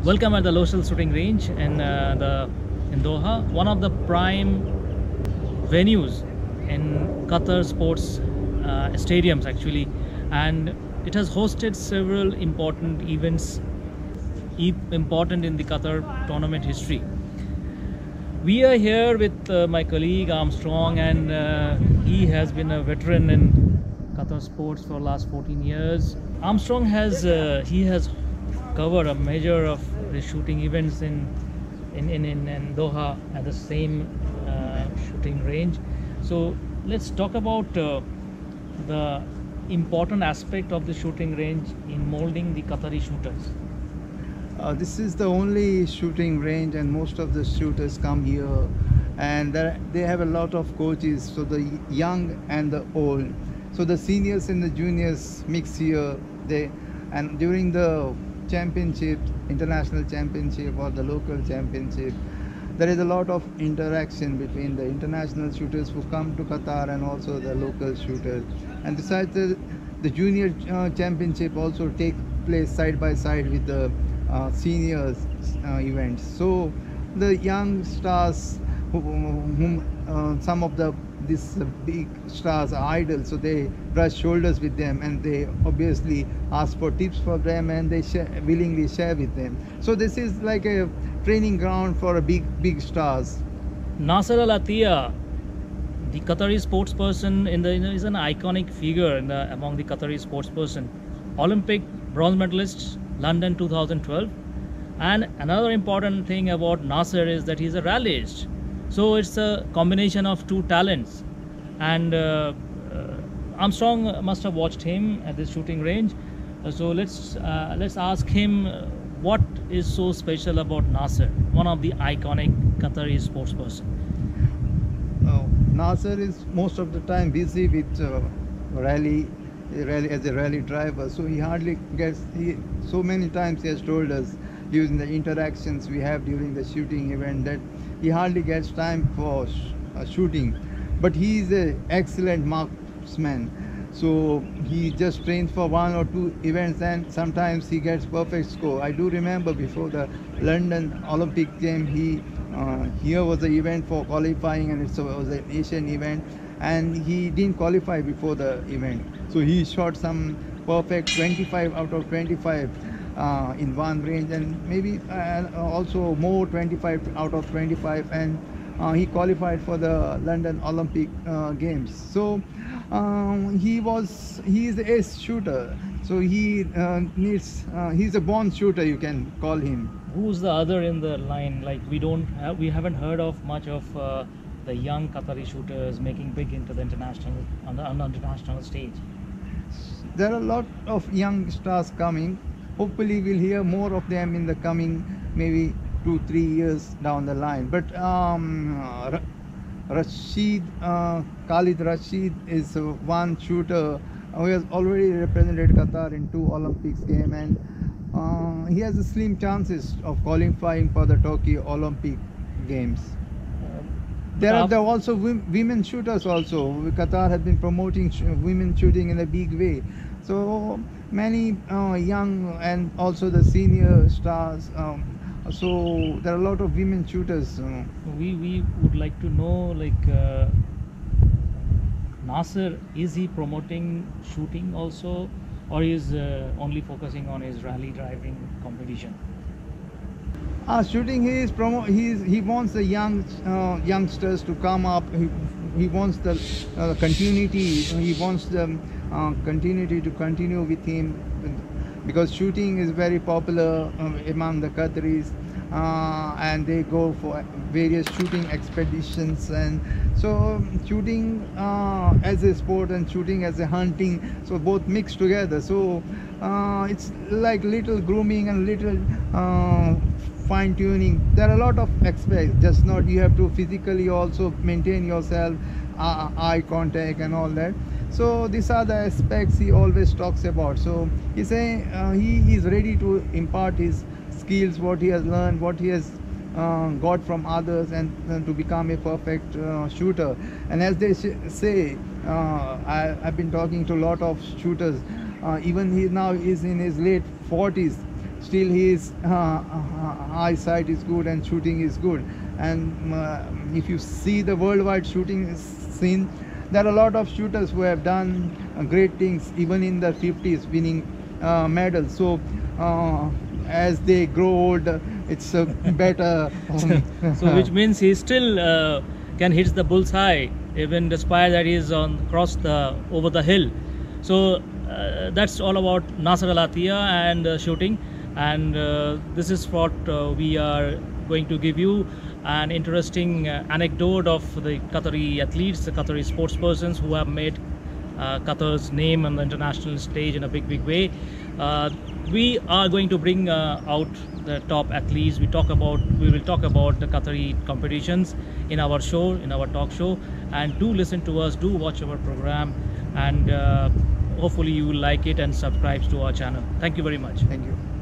Welcome at the Local Shooting Range in Doha, one of the prime venues in Qatar sports stadiums actually, and it has hosted several important events, important in the Qatar tournament history. We are here with my colleague Armstrong, and he has been a veteran in Qatar sports for the last 14 years. Armstrong has covered a measure of the shooting events in Doha at the same shooting range. So let's talk about the important aspect of the shooting range in molding the Qatari shooters. This is the only shooting range, and most of the shooters come here, and they have a lot of coaches, so the young and the old. So the seniors and the juniors mix here. And during the championship, international championship or the local championship, there is a lot of interaction between the international shooters who come to Qatar and also the local shooters. And besides, the junior championship also takes place side by side with the seniors events. So the young stars whom some of these big stars are idols, so they brush shoulders with them, and they obviously ask for tips for them, and they willingly share with them. So this is like a training ground for a big stars. Nasser Al Attiyah, the Qatari sportsperson is an iconic figure among the Qatari sportsperson. Olympic bronze medalist, London 2012. And another important thing about Nasser is that he's a rallyist. So it's a combination of two talents. And Armstrong must have watched him at this shooting range. So let's ask him what is so special about Nasser, one of the iconic Qatari sportsperson. Nasser is most of the time busy with rally as a rally driver, so he hardly gets. So many times he has told us during the interactions we have during the shooting event that he hardly gets time for shooting, but he is an excellent marksman. So he just trains for one or two events, and sometimes he gets perfect score. I do remember before the London Olympic game, here was the event for qualifying, and it was an Asian event, and he didn't qualify before the event. So he shot some perfect 25 out of 25 in one range, and maybe also more 25 out of 25, and he qualified for the London Olympic Games. So he is a ace shooter. So he's a born shooter, you can call him. Who's the other in the line? Like we haven't heard of much of the young Qatari shooters making big into the on the international stage. There are a lot of young stars coming. Hopefully we'll hear more of them in the coming maybe 2-3 years down the line. But Khalid Rashid is one shooter who has already represented Qatar in 2 Olympics games, and he has slim chances of qualifying for the Tokyo Olympic Games. There are also women shooters also. Qatar has been promoting women shooting in a big way. So many young and also the senior stars. So there are a lot of women shooters. We would like to know, like, Nasser, is he promoting shooting also, or is only focusing on his rally driving competition? Shooting, he wants the youngsters to come up. He wants the continuity. He wants the continuity to continue with him, because shooting is very popular among the Qataris, and they go for various shooting expeditions. And so shooting as a sport and shooting as a hunting, so both mixed together. So it's like little grooming and little fine tuning. There are a lot of aspects. Just not you have to physically also maintain yourself, eye contact and all that. So these are the aspects he always talks about. So he say he is ready to impart his skills, what he has learned, what he has got from others, and to become a perfect shooter. And as they say, I've been talking to a lot of shooters. Even he now is in his late 40s. still his eyesight is good and shooting is good. And if you see the worldwide shooting scene, there are a lot of shooters who have done great things even in the 50s, winning medals. So as they grow old, it's better. So which means he still can hit the bullseye even despite that he is on over the hill. So that's all about Nasser Al Attiyah and shooting. And this is what we are going to give you an interesting anecdote of the Qatari athletes, the Qatari sportspersons who have made Qatar's name on the international stage in a big way. We are going to bring out the top athletes. We will talk about the Qatari competitions in our show, in our talk show. And do listen to us, do watch our program, and hopefully you will like it and subscribe to our channel. Thank you very much. Thank you.